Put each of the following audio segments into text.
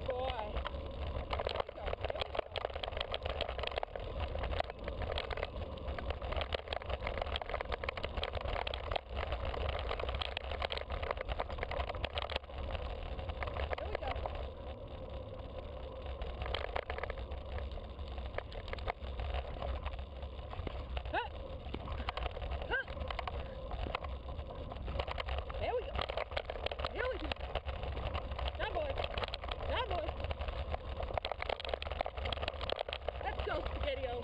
boy. There we go. There we go. There we go. Here we go. Down, boys. Down, boys. Let's go, SpaghettiOs.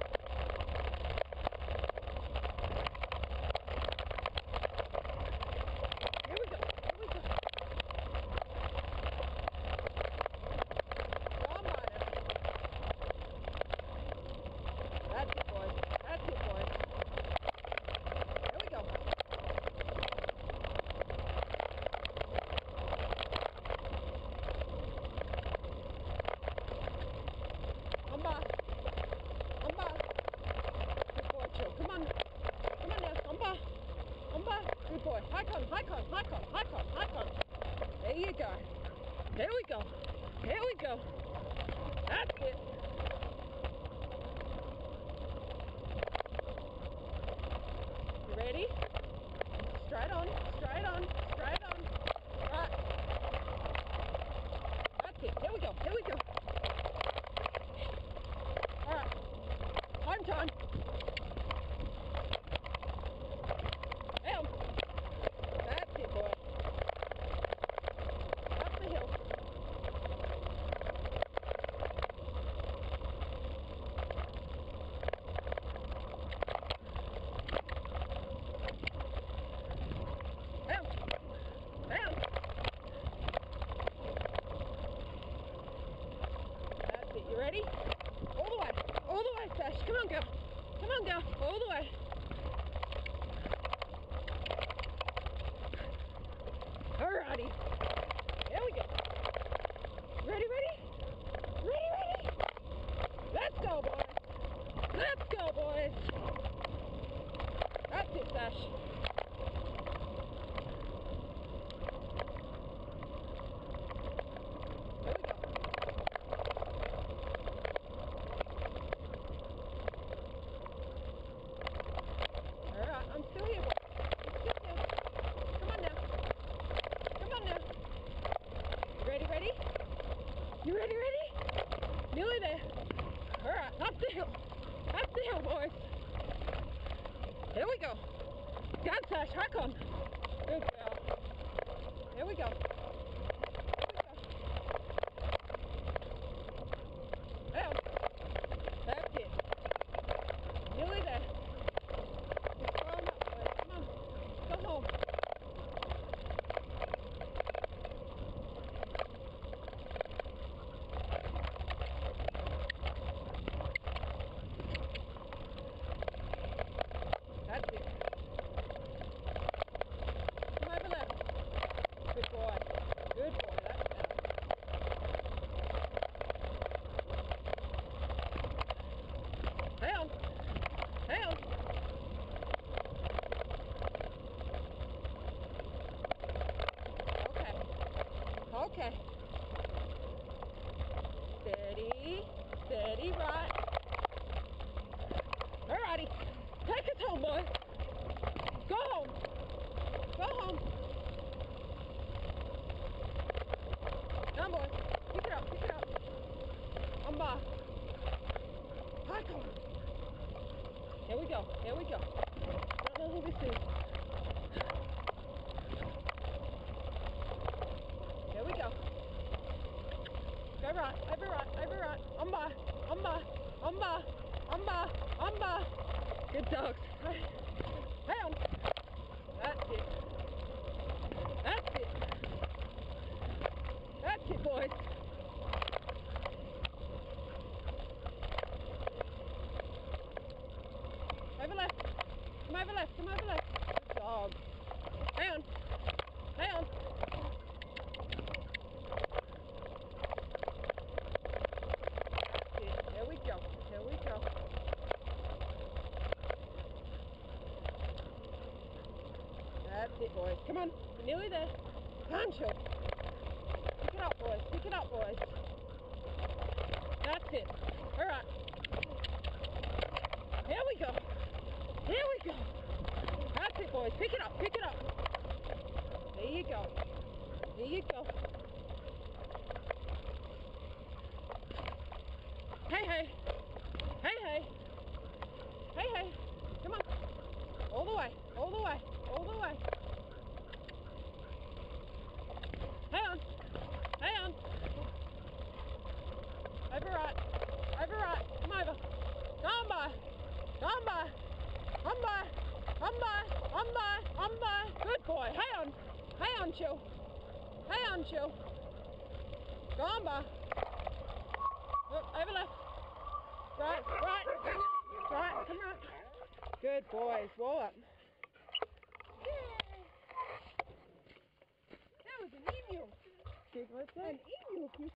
Here we go. Here we go. Come on. That's it, boys. That's it, boys. Here we go. Good boy, Joe. Come on. Come on now. Good boy. High con. There you go. There we go. There we go. That's it. You ready? Straight on. Right. That's it. Here we go. Alright. Home time. Down. That's it, boy. Up the hill. Down. That's it. You ready? All the way, Sash. Come on, girl. All the way. Alrighty. There we go. Ready? Let's go, boys. That's it, Sash. There we go. Alright, I'm still here, boy. Sit down. Come on now. Ready? You ready? Nearly there. Alright, up the hill, boys. There we go. Down, Sash, hike on. Good girl. There we go. Down. That's it. Nearly there. Just climb up, boys. Come on. Go home. That's it. Come over left. Good boy. That's better. Hang on. Okay. Steady, right. Alrighty. Take us home, boys. Go home. Come on, boys. Pick it up. On by. High car. Here we go. Don't know who this is. Here we go. Go right. On by. Good dogs. Hang on. That's it, boys. Over left. Come over left. Good dog. Hang on. That's it. Here we go. That's it, boys. Come on. We're nearly there. Come on, Chill. Pick it up, boys. Pick it up, boys. That's it. All right. Here we go. Here we go. That's it, boys. Pick it up. Pick it up. There you go. There you go. Hey, hey. Hey, hey. Hey, hey. Come on. All the way. All the way. All the way. Hang on. Hang on. Over right. Over right. Come over. Go on by. Go on by. On by. On by. On by. On by. Good boy. Hang on. Hang on, chill. Hang on, chill. Go on by. Look, over left. Right. Right. Right. Come on. Good boys. Wall up. Yay! That was an emu. An emu.